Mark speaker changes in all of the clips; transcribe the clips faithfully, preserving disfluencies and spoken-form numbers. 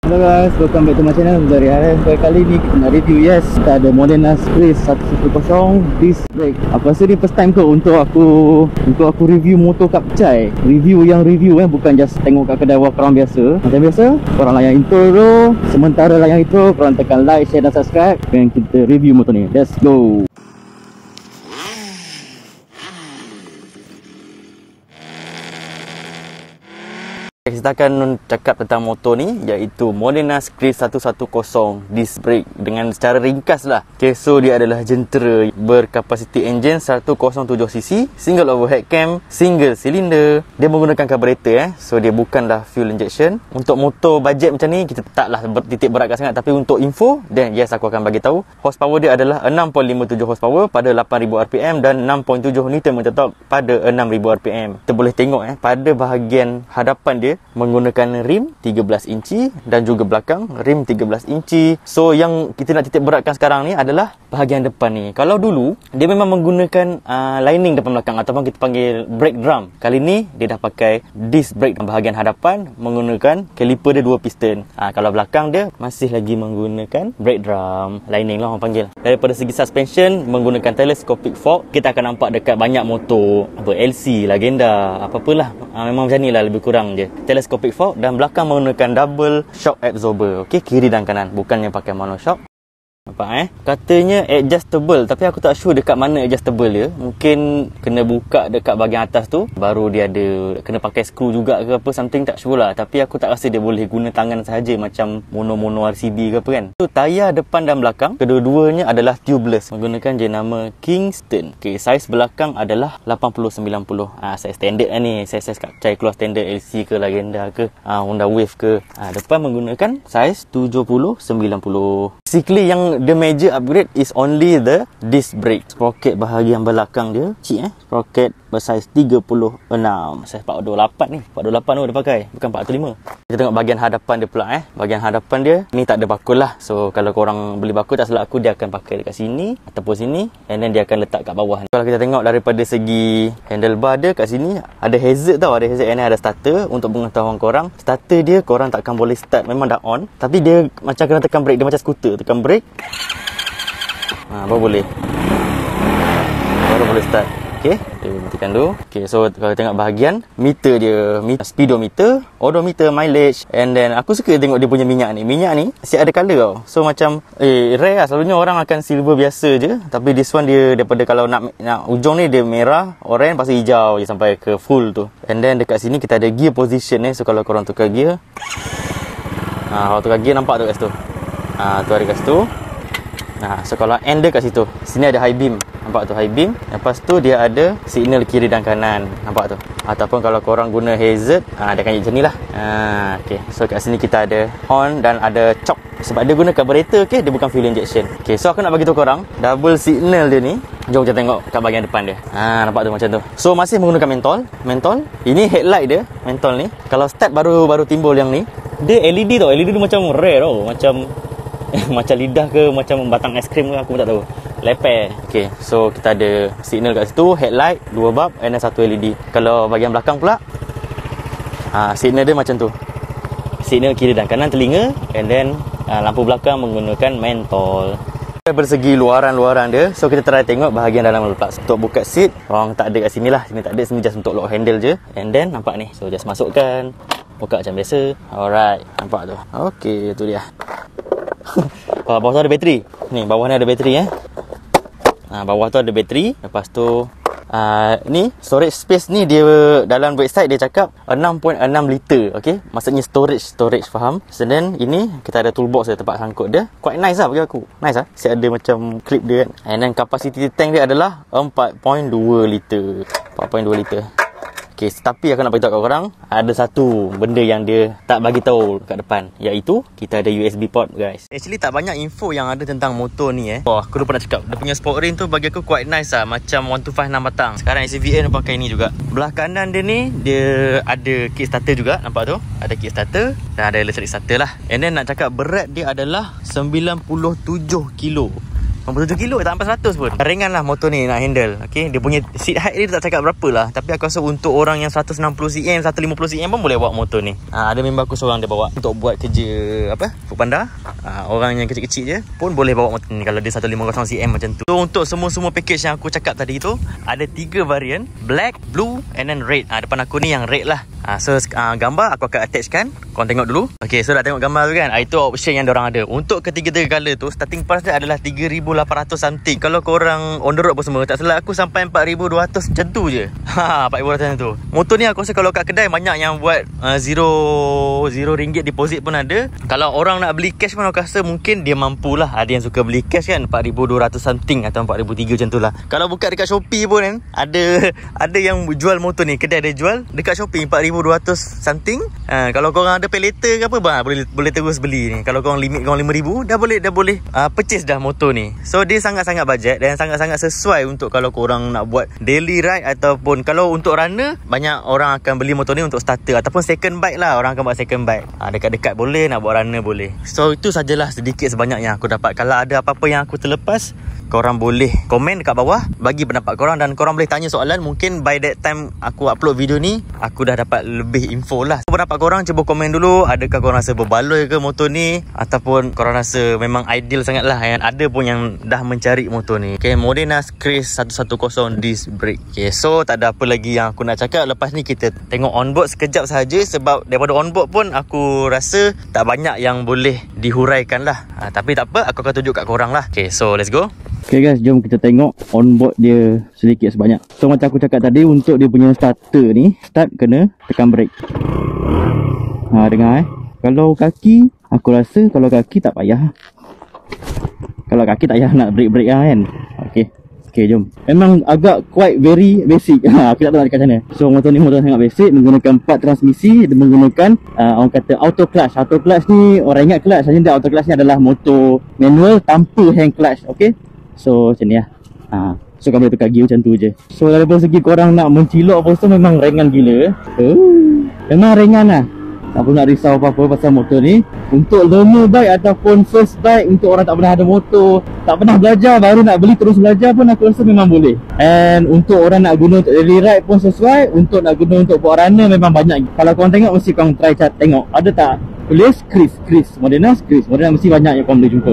Speaker 1: Hello guys, welcome back to my channel. Dari hari kali ni kita nak review, yes, kita ada Modena Skriz seratus sepuluh disc brake. Aku rasa ni first time ke untuk aku Untuk aku review motor Kapcai. Review yang review eh, bukan just tengok kat kedai korang biasa. Macam biasa, korang layan intro dulu. Sementara layan intro, korang tekan like, share dan subscribe, dan kita review motor ni. Let's go. Kita akan cakap tentang motor ni, iaitu Modena Skriz seratus sepuluh disc brake dengan secara ringkas lah. Okay, so dia adalah jentera berkapasiti enjin seratus tujuh cc, single overhead cam, single cylinder. Dia menggunakan carburetor eh, so dia bukanlah fuel injection. Untuk motor bajet macam ni, kita taklah titik beratkan sangat, tapi untuk info, then yes, aku akan bagi tahu. Horsepower dia adalah enam perpuluhan lima tujuh horsepower pada lapan ribu R P M dan enam perpuluhan tujuh Newton meter torque pada enam ribu R P M. Kita boleh tengok eh, pada bahagian hadapan dia menggunakan rim tiga belas inci dan juga belakang rim tiga belas inci. So yang kita nak titik beratkan sekarang ni adalah bahagian depan ni. Kalau dulu dia memang menggunakan uh, lining depan belakang ataupun kita panggil brake drum. Kali ni dia dah pakai disc brake bahagian hadapan menggunakan caliper dia dua piston. Uh, kalau belakang dia masih lagi menggunakan brake drum lining lah orang panggil. Daripada segi suspension menggunakan telescopic fork. Kita akan nampak dekat banyak motor apa L C, Lagenda, apa-apalah. Uh, memang macam ni lah lebih kurang je. Telescopic fork dan belakang menggunakan double shock absorber. Okey, kiri dan kanan, bukannya pakai monoshock. Nampak eh? Katanya adjustable, tapi aku tak sure dekat mana adjustable dia. Mungkin kena buka dekat bahagian atas tu, baru dia ada kena pakai skru juga ke apa, something, tak sure lah. Tapi aku tak rasa dia boleh guna tangan sahaja macam mono-mono R C B ke apa kan. So tayar depan dan belakang kedua-duanya adalah tubeless menggunakan jenama Kingston. Okey, saiz belakang adalah lapan puluh sembilan puluh. Ah, saiz standard lah ni. Saiz-saiz Kapcai keluar standard L C ke Lagenda ke, ah, Honda Wave ke. Ah, depan menggunakan saiz tujuh puluh sembilan puluh. Basically yang the major upgrade is only the disc brake. Sprocket bahagian belakang dia cik eh. Sprocket bersaiz tiga puluh enam. Saiz empat puluh lapan ni. empat puluh lapan tu dia pakai, bukan empat puluh lima. Kita tengok bahagian hadapan dia pula eh. Bahagian hadapan dia ni tak ada bakul lah. So kalau korang beli bakul, tak salah aku, dia akan pakai dekat sini ataupun sini, and then dia akan letak kat bawah. Kalau kita tengok daripada segi handlebar dia, kat sini ada hazard tau. Ada hazard, and ada starter. Untuk pengetahuan korang, starter dia korang takkan boleh start, memang dah on, tapi dia macam kena tekan brake. Dia macam skuter, tekan brake, ha, baru boleh baru boleh start. Okey, kita berhentikan dulu. Okey, so kalau tengok bahagian meter dia, meter, speedometer, odometer, mileage, and then aku suka tengok dia punya minyak ni. Minyak ni siap ada colour tau. So macam eh rare lah. Selalunya orang akan silver biasa je, tapi this one dia daripada kalau nak nak ujung ni dia merah, orange, lepas tu hijau je sampai ke full tu. And then dekat sini kita ada gear position ni. So kalau korang tukar gear, ha, kalau tukar gear nampak tu kat situ. Ha, tu ada kat situ. Nah, so kalau end dia kat situ. Sini ada high beam. Nampak tu high beam. Lepas tu dia ada signal kiri dan kanan. Nampak tu. Ataupun kalau korang guna hazard, ha, dia akan jadi macam ni lah. Ha, okay. So kat sini kita ada horn dan ada chock. Sebab dia guna carburetor, okay? Dia bukan fuel injection. Okay, so aku nak bagi tahu korang double signal dia ni. Jom kita tengok kat bahagian depan dia. Ha, nampak tu macam tu. So masih menggunakan mentol. Mentol. Ini headlight dia, mentol ni. Kalau start baru baru timbul yang ni. Dia L E D tau. L E D tu macam rare tau. Macam macam lidah ke, macam batang aiskrim ke, aku pun tak tahu. Leper. Okay, so kita ada signal kat situ, headlight, dua bulb, and then satu L E D. Kalau bahagian belakang pula, ha, signal dia macam tu. Signal kiri dan kanan telinga, and then ha, lampu belakang menggunakan mentol. Dari segi luaran-luaran dia, so kita try tengok bahagian dalam dulu. Untuk buka seat, orang tak ada kat sini lah. Sini tak ada, sini just untuk lock handle je. And then nampak ni, so just masukkan, buka macam biasa. Alright, nampak tu. Okay, tu dia. Bawah tu ada bateri. Ni bawah ni ada bateri eh. Ha, bawah tu ada bateri. Lepas tu uh, ni storage space ni, dia dalam website dia cakap enam perpuluhan enam liter. Okey, maksudnya storage storage faham. And then ini kita ada toolbox dia, tempat sangkut dia. Quite nice lah bagi aku. Nice lah. Siap ada macam clip dia kan. And then capacity tank dia adalah empat perpuluhan dua liter. empat perpuluhan dua liter. Okay, tapi aku nak beritahu kat korang, ada satu benda yang dia tak bagi tahu kat depan, iaitu kita ada U S B port guys. Actually tak banyak info yang ada tentang motor ni eh. Oh, aku lupa nak cakap, dia punya sport ring tu bagi aku quite nice lah, macam one two five enam batang. Sekarang S C V N pakai ni juga. Belah kanan dia ni, dia ada kickstarter juga, nampak tu? Ada kickstarter dan ada electric starter lah. And then nak cakap berat dia adalah sembilan puluh tujuh kilo. lima puluh tujuh kilo, tak sampai seratus pun. Ringan lah motor ni nak handle. Okay, dia punya seat height dia tak cakap berapa lah, tapi aku rasa untuk orang yang seratus enam puluh sentimeter, seratus lima puluh sentimeter pun boleh bawa motor ni. ha, Ada member aku seorang dia bawa untuk buat kerja apa, Foodpanda. ha, Orang yang kecil-kecil je pun boleh bawa motor ni kalau dia seratus lima puluh sentimeter macam tu. So untuk semua-semua package yang aku cakap tadi tu, ada tiga varian, black, blue and then red. ha, Depan aku ni yang red lah. ha, So uh, gambar aku akan attachkan, korang tengok dulu. Okay, so dah tengok gambar tu kan. ha, Itu option yang diorang ada. Untuk ketiga-tiga color tu, starting price dia adalah tiga ribu lapan ratus something. Kalau korang on the road apa semua, tak salah aku sampai empat ribu dua ratus macam tu je. Ha, empat ribu dua ratus macam tu. Motor ni aku rasa kalau kat kedai banyak yang buat uh, Zero Zero ringgit deposit pun ada. Kalau orang nak beli cash pun aku rasa mungkin dia mampu lah. Ada yang suka beli cash kan, empat ribu dua ratus something atau empat ribu tiga ratus macam tu lah. Kalau buka dekat Shopee pun kan, Ada Ada yang jual motor ni, kedai ada jual dekat Shopee empat ribu dua ratus something. ha, Kalau korang ada pay later ke apa, bah, boleh boleh terus beli ni. Kalau korang limit korang lima ribu, dah boleh Dah boleh uh, purchase dah motor ni. So dia sangat-sangat budget dan sangat-sangat sesuai untuk kalau korang nak buat daily ride, ataupun kalau untuk runner, banyak orang akan beli motor ni untuk starter ataupun second bike lah. Orang akan buat second bike. ha, Dekat-dekat boleh, nak buat runner boleh. So itu sajalah sedikit sebanyak yang aku dapat. Kalau ada apa-apa yang aku terlepas, korang boleh komen dekat bawah, bagi pendapat korang, dan korang boleh tanya soalan. Mungkin by that time aku upload video ni, aku dah dapat lebih info lah. Pendapat korang cuba komen dulu. Adakah korang rasa berbaloi ke motor ni, ataupun korang rasa memang ideal sangat lah. Yang ada pun yang dah mencari motor ni. Okay, Modena Skriss seratus sepuluh disc brake. Okay, so tak ada apa lagi yang aku nak cakap. Lepas ni kita tengok onboard sekejap sahaja, sebab daripada onboard pun aku rasa tak banyak yang boleh dihuraikan lah. ha, Tapi tak apa, aku akan tunjuk kat korang lah. Okay, so let's go. Okay guys, jom kita tengok onboard dia sedikit sebanyak. So macam aku cakap tadi, untuk dia punya starter ni, start kena tekan brake. Ha, dengar eh. Kalau kaki, aku rasa kalau kaki tak payah. Kalau kaki tak payah nak brake-brake lah kan. Okay, okay jom. Memang agak quite very basic. Ha, aku tak tahu nak cakap macam mana. So motor ni motor sangat basic, menggunakan empat transmisi. Dia menggunakan uh, orang kata auto clutch. Auto clutch ni, orang ingat clutch saja, tak. Auto clutch ni adalah motor manual tanpa hand clutch. Okay, so macam ni lah. ha, So kau boleh tukar gear macam tu je. So daripada segi korang nak mencilok apa tu, memang ringan gila. uh, Memang ringan lah. Tak perlu nak risau apa-apa pasal motor ni. Untuk learner bike ataupun first bike, untuk orang tak pernah ada motor, tak pernah belajar, baru nak beli terus belajar pun, aku rasa memang boleh. And untuk orang nak guna untuk daily ride pun sesuai. Untuk nak guna untuk buat runner memang banyak. Kalau korang tengok, mesti korang try cat tengok ada tak tulis Skriss, Skriss, Modena Skriss, Modena, mesti banyak yang korang boleh jumpa.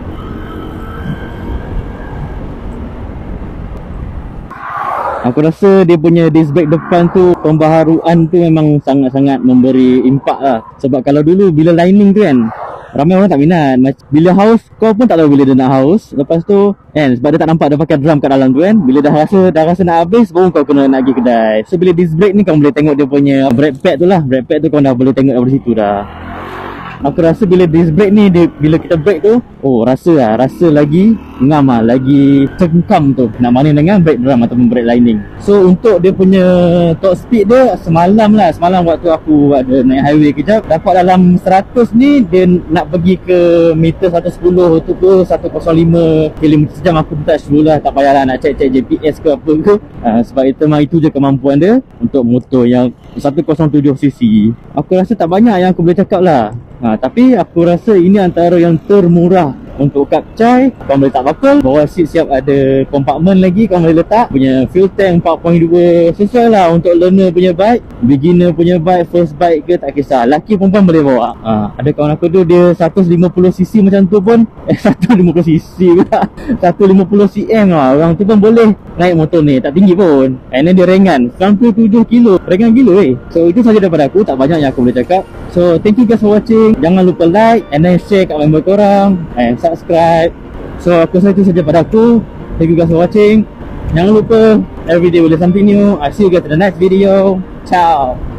Speaker 1: Aku rasa dia punya disc brake depan tu, pembaharuan tu memang sangat-sangat memberi impak lah. Sebab kalau dulu bila lining tu kan, ramai orang tak minat. Bila haus, kau pun tak tahu bila dia nak haus. Lepas tu kan, sebab dia tak nampak dia pakai drum kat dalam tu kan, bila dah rasa dah rasa nak habis, baru kau kena nak pergi kedai. So bila disc brake ni, kau boleh tengok dia punya brake pad tu lah. Brake pad tu kau dah boleh tengok dari situ dah. Aku rasa bila disc brake ni, dia, bila kita brake tu, oh rasa lah, rasa lagi ngam lah, lagi cengkam tu. Nak mana dengan brake drum ataupun brake lining. So untuk dia punya top speed dia, semalam lah, semalam waktu aku ada naik highway kejap, dapat dalam seratus ni, dia nak pergi ke meter seratus sepuluh tu ke seratus lima kilometer sejam. Aku touch dulu lah, tak payahlah nak cek-cek G P S ke apa ke. ha, Sebab itu memang itu je kemampuan dia untuk motor yang seratus tujuh cc. Aku rasa tak banyak yang aku boleh cakap lah. Ha, tapi aku rasa ini antara yang termurah. Untuk kapcai, kau boleh tak bakal. Bawah seat siap ada kompartmen lagi, kau boleh letak. Punya fuel tank empat koma dua, sesuai lah untuk learner punya bike, beginner punya bike, first bike ke, tak kisah. Laki perempuan boleh bawa. ha, Ada kawan aku tu, dia seratus lima puluh cc macam tu pun, Eh seratus lima puluh cc pula, seratus lima puluh cm lah. Orang tu pun boleh naik motor ni, tak tinggi pun. And then dia ringan, sembilan puluh tujuh kilo. Ringan gila weh. So itu saja daripada aku, tak banyak yang aku boleh cakap. So thank you guys for watching. Jangan lupa like and then share kat member korang, and subscribe. So aku rasa itu saja pada aku. Thank you guys for watching. Jangan lupa, everyday boleh something new. I'll see you guys in the next video. Ciao.